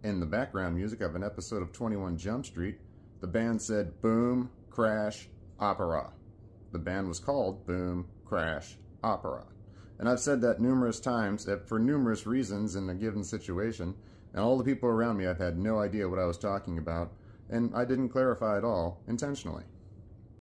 in the background music of an episode of 21 Jump Street, the band said Boom, Crash, Opera. The band was called Boom, Crash, Opera. And I've said that numerous times for numerous reasons in a given situation, and all the people around me have had no idea what I was talking about, and I didn't clarify at all intentionally.